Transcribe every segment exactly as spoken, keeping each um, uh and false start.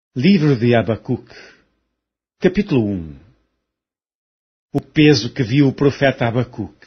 Livro de Abacuque, capítulo um. O peso que viu o profeta Abacuque.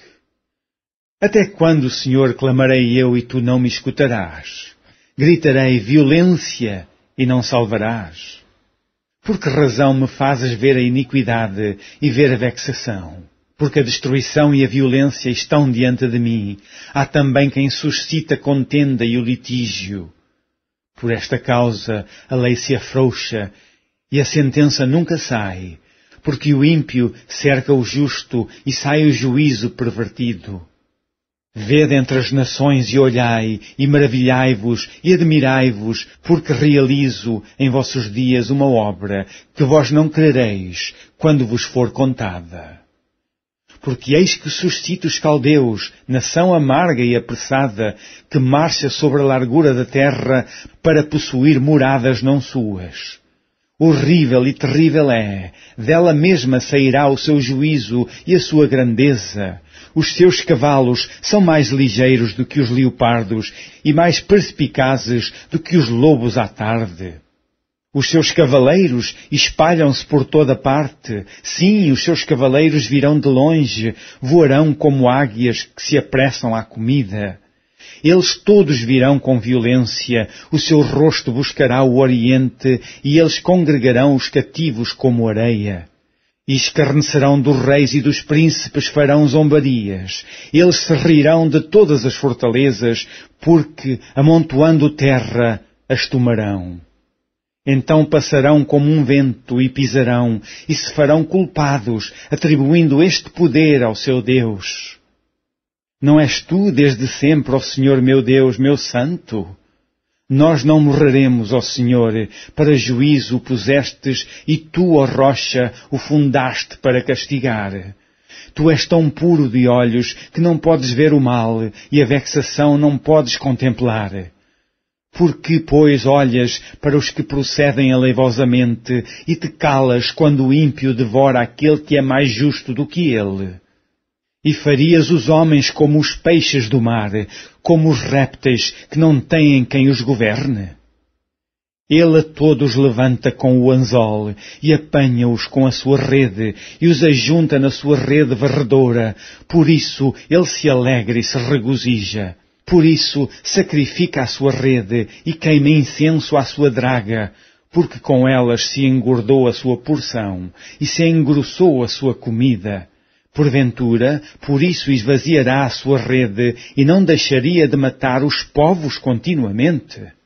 Até quando, Senhor, clamarei eu e tu não me escutarás? Gritarei violência e não salvarás? Por que razão me fazes ver a iniquidade e ver a vexação? Porque a destruição e a violência estão diante de mim. Há também quem suscita contenda e o litígio. Por esta causa a lei se afrouxa e a sentença nunca sai, porque o ímpio cerca o justo e sai o juízo pervertido. Vede entre as nações e olhai, e maravilhai-vos e admirai-vos, porque realizo em vossos dias uma obra que vós não crereis quando vos for contada. Porque eis que suscito os caldeus, nação amarga e apressada, que marcha sobre a largura da terra para possuir moradas não suas. Horrível e terrível é, dela mesma sairá o seu juízo e a sua grandeza. Os seus cavalos são mais ligeiros do que os leopardos e mais perspicazes do que os lobos à tarde. Os seus cavaleiros espalham-se por toda parte. Sim, os seus cavaleiros virão de longe, voarão como águias que se apressam à comida. Eles todos virão com violência, o seu rosto buscará o oriente, e eles congregarão os cativos como areia. E escarnecerão dos reis e dos príncipes farão zombarias. Eles se rirão de todas as fortalezas, porque, amontoando terra, as tomarão. Então passarão como um vento e pisarão, e se farão culpados, atribuindo este poder ao seu Deus. Não és tu desde sempre, ó Senhor meu Deus, meu Santo? Nós não morreremos, ó Senhor, para juízo o pusestes, e tu, ó rocha, o fundaste para castigar. Tu és tão puro de olhos que não podes ver o mal, e a vexação não podes contemplar. Por que, pois, olhas para os que procedem aleivosamente e te calas quando o ímpio devora aquele que é mais justo do que ele? E farias os homens como os peixes do mar, como os répteis que não têm quem os governe? Ele a todos levanta com o anzol e apanha-os com a sua rede e os ajunta na sua rede varredora. Por isso ele se alegra e se regozija. Por isso sacrifica a sua rede e queima incenso à sua draga, porque com elas se engordou a sua porção e se engrossou a sua comida. Porventura, por isso esvaziará a sua rede e não deixaria de matar os povos continuamente?